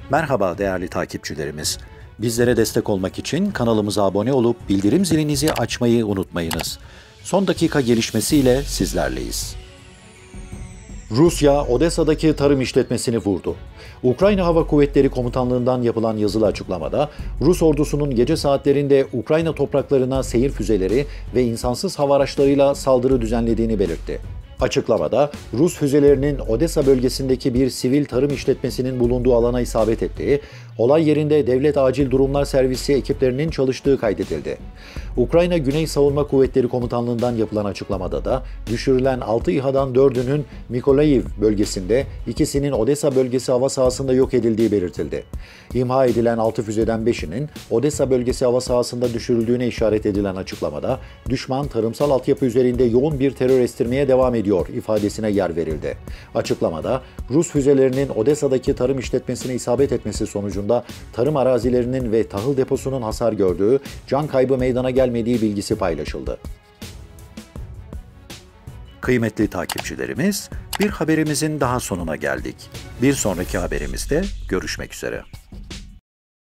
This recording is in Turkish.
Merhaba değerli takipçilerimiz. Bizlere destek olmak için kanalımıza abone olup bildirim zilinizi açmayı unutmayınız. Son dakika gelişmesiyle sizlerleyiz. Rusya, Odessa'daki tarım işletmesini vurdu. Ukrayna Hava Kuvvetleri Komutanlığı'ndan yapılan yazılı açıklamada, Rus ordusunun gece saatlerinde Ukrayna topraklarına seyir füzeleri ve insansız hava araçlarıyla saldırı düzenlediğini belirtti. Açıklamada, Rus füzelerinin Odessa bölgesindeki bir sivil tarım işletmesinin bulunduğu alana isabet ettiği, olay yerinde Devlet Acil Durumlar Servisi ekiplerinin çalıştığı kaydedildi. Ukrayna Güney Savunma Kuvvetleri Komutanlığı'ndan yapılan açıklamada da düşürülen 6 İHA'dan 4'ünün Mikolayiv bölgesinde, ikisinin Odessa bölgesi hava sahasında yok edildiği belirtildi. İmha edilen 6 füzeden 5'inin Odessa bölgesi hava sahasında düşürüldüğüne işaret edilen açıklamada, düşman tarımsal altyapı üzerinde yoğun bir terör estirmeye devam ediyor ifadesine yer verildi. Açıklamada, Rus füzelerinin Odessa'daki tarım işletmesine isabet etmesi sonucunda tarım arazilerinin ve tahıl deposunun hasar gördüğü, can kaybı meydana gelmediği bilgisi paylaşıldı. Kıymetli takipçilerimiz, bir haberimizin daha sonuna geldik. Bir sonraki haberimizde görüşmek üzere.